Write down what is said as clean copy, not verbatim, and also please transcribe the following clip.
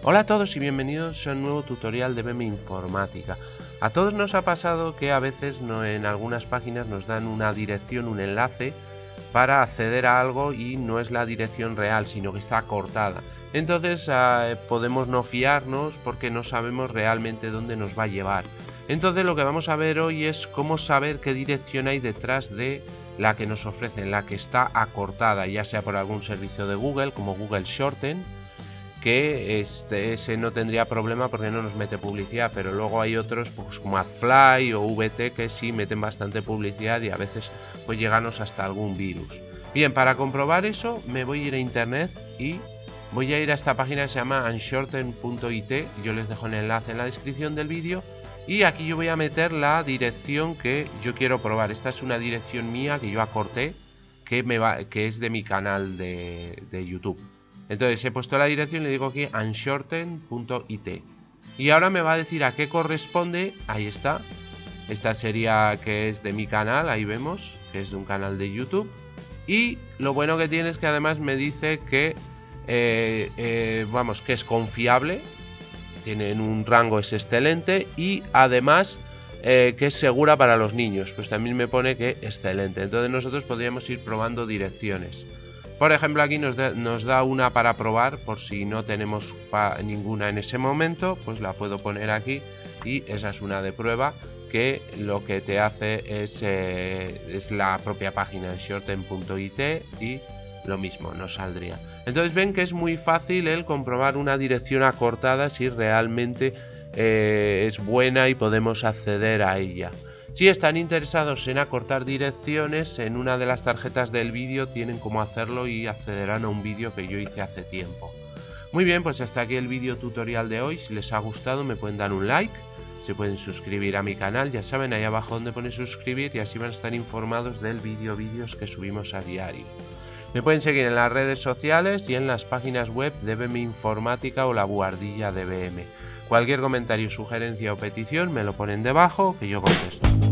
Hola a todos y bienvenidos a un nuevo tutorial de BM Informática. A todos nos ha pasado que a veces en algunas páginas nos dan una dirección, un enlace para acceder a algo y no es la dirección real, sino que está cortada. Entonces podemos no fiarnos porque no sabemos realmente dónde nos va a llevar. Entonces lo que vamos a ver hoy es cómo saber qué dirección hay detrás de la que nos ofrecen, la que está acortada, ya sea por algún servicio de Google como Google Shorten, que ese no tendría problema porque no nos mete publicidad, pero luego hay otros pues, como AdFly o VT que sí meten bastante publicidad y a veces puede llegarnos hasta algún virus. Bien, para comprobar eso me voy a ir a internet y voy a ir a esta página que se llama unshorten.it. Yo les dejo el enlace en la descripción del vídeo y aquí yo voy a meter la dirección que yo quiero probar. Esta es una dirección mía que yo acorté, que es de mi canal de YouTube. Entonces he puesto la dirección y le digo aquí unshorten.it y ahora me va a decir a qué corresponde. Ahí está. Esta sería que es de mi canal, ahí vemos que es de un canal de YouTube. Y lo bueno que tiene es que además me dice que que es confiable, tiene un rango, es excelente y además que es segura para los niños. Pues también me pone que excelente. Entonces nosotros podríamos ir probando direcciones. Por ejemplo, aquí nos da una para probar, por si no tenemos ninguna en ese momento, pues la puedo poner aquí y esa es una de prueba que lo que te hace es la propia página en shorten.it y lo mismo, nos saldría. Entonces ven que es muy fácil el comprobar una dirección acortada si realmente es buena y podemos acceder a ella. Si están interesados en acortar direcciones, en una de las tarjetas del vídeo tienen cómo hacerlo y accederán a un vídeo que yo hice hace tiempo. Muy bien, pues hasta aquí el vídeo tutorial de hoy. Si les ha gustado me pueden dar un like, se pueden suscribir a mi canal, ya saben, ahí abajo donde pone suscribir y así van a estar informados del vídeos que subimos a diario. Me pueden seguir en las redes sociales y en las páginas web de BM Informática o la Buhardilla de BM. Cualquier comentario, sugerencia o petición me lo ponen debajo que yo contesto.